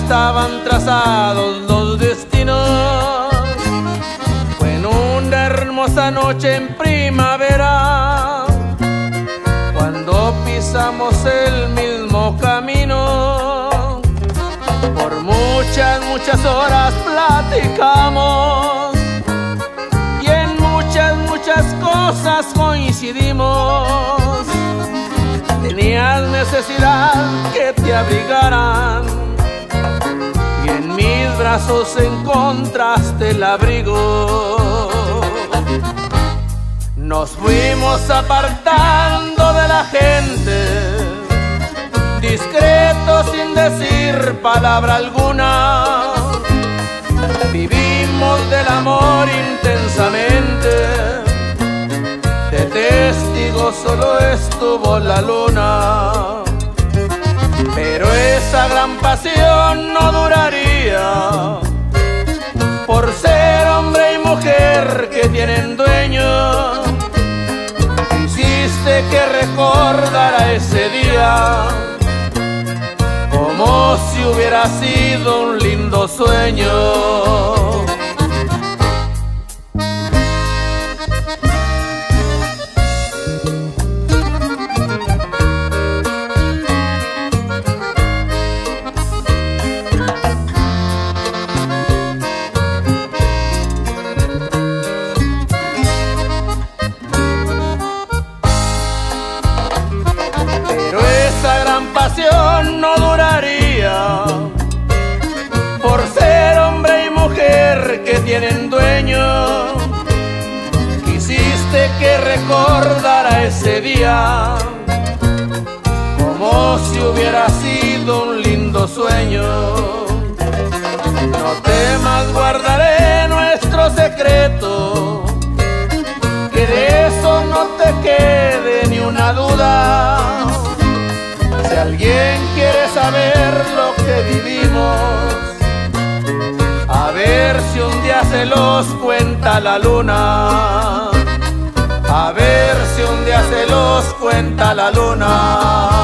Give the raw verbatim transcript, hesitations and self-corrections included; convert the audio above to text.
estaban trazados los destinos. Fue en una hermosa noche en primavera, cuando pisamos el mismo camino. Por muchas, muchas horas platicamos y en muchas, muchas cosas coincidimos. Tenías necesidad que te abrigaran y en mis brazos encontraste el abrigo. Nos fuimos apartando de la gente, discretos sin decir palabra alguna. Vivimos del amor intensamente, de testigo solo estuvo la luna. Pero esa gran pasión no duraría, por ser hombre y mujer que tienen dueño. Quisiste que recordara ese día como si hubiera sido un lindo sueño. Pasión no duraría, por ser hombre y mujer que tienen dueño. Quisiste que recordara ese día como si hubiera sido un lindo sueño. No temas, guardaré nuestro secreto, que de eso no te quede ni una duda. Si alguien quiere saber lo que vivimos, a ver si un día se los cuenta la luna. A ver si un día se los cuenta la luna.